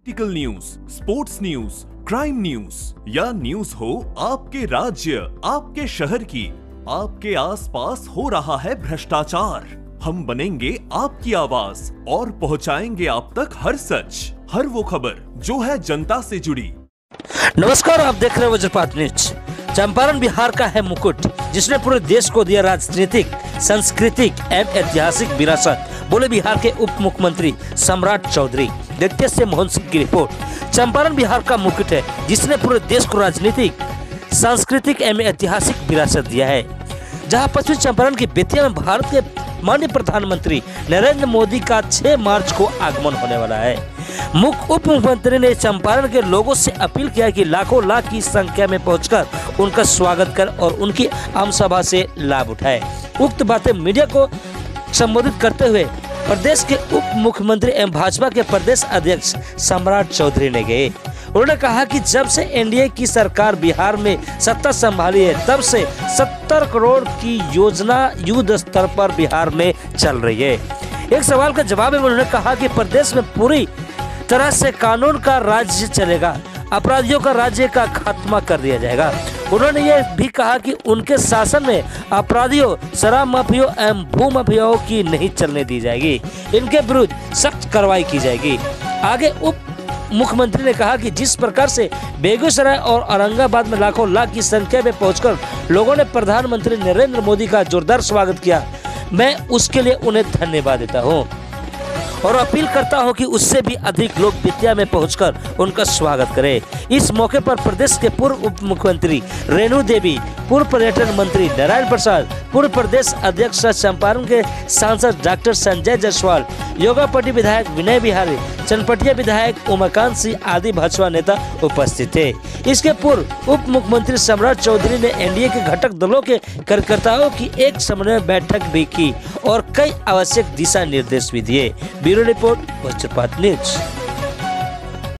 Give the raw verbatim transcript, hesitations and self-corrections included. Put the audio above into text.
Political news, sports news, crime news या news हो आपके राज्य, आपके शहर की, आपके आसपास हो रहा है भ्रष्टाचार, हम बनेंगे आपकी आवाज और पहुंचाएंगे आप तक हर सच, हर वो खबर जो है जनता से जुड़ी। नमस्कार, आप देख रहे हैं वज्रपात न्यूज। चंपारण बिहार का है मुकुट, जिसने पूरे देश को दिया राजनीतिक, सांस्कृतिक एवं ऐतिहासिक विरासत, बोले बिहार के उप मुख्यमंत्री सम्राट चौधरी। देखते से मोहन सिंह की रिपोर्ट। चंपारण बिहार का मुकुट है, जिसने पूरे देश को राजनीतिक, सांस्कृतिक एवं ऐतिहासिक विरासत दिया है। जहां पश्चिमी चंपारण की बेतिया में भारत के माननीय प्रधानमंत्री नरेंद्र मोदी का छह मार्च को आगमन होने वाला है। मुख्य उप मुख्यमंत्री ने चंपारण के लोगों से अपील किया कि लाखों लाख की संख्या में पहुंचकर उनका स्वागत कर और उनकी आम सभा से लाभ उठाए। उक्त बातें मीडिया को संबोधित करते हुए प्रदेश के उप मुख्यमंत्री एवं भाजपा के प्रदेश अध्यक्ष सम्राट चौधरी ने कहे। उन्होंने कहा कि जब से एनडीए की सरकार बिहार में सत्ता संभाली है, तब से सत्तर करोड़ की योजना युद्ध स्तर पर बिहार में चल रही है। एक सवाल का जवाब में उन्होंने कहा कि प्रदेश में पूरी तरह से कानून का राज्य चलेगा, अपराधियों का राज्य का खात्मा कर दिया जाएगा। उन्होंने यह भी कहा कि उनके शासन में अपराधियों, शराब माफियों एवं भू माफियाओं की नहीं चलने दी जाएगी, इनके विरुद्ध सख्त कार्रवाई की जाएगी। आगे उप मुख्यमंत्री ने कहा कि जिस प्रकार से बेगूसराय और औरंगाबाद में लाखों लाख की संख्या में पहुंचकर लोगों ने प्रधानमंत्री नरेंद्र मोदी का जोरदार स्वागत किया, मैं उसके लिए उन्हें धन्यवाद देता हूं और अपील करता हूं कि उससे भी अधिक लोग बेतिया में पहुंचकर उनका स्वागत करें। इस मौके पर प्रदेश के पूर्व उप मुख्यमंत्री रेणु देवी, पूर्व पर्यटन मंत्री नारायण प्रसाद, पूर्व प्रदेश अध्यक्ष चंपारण के सांसद डॉक्टर संजय जायसवाल, योगापट्टी विधायक विनय बिहारी, चनपटिया विधायक उमाकांत सिंह आदि भाजपा नेता उपस्थित थे। इसके पूर्व उप मुख्यमंत्री सम्राट चौधरी ने एनडीए के घटक दलों के कार्यकर्ताओं की एक समन्वय बैठक भी की और कई आवश्यक दिशा निर्देश भी दिए। Bureau report, Vajrapat news.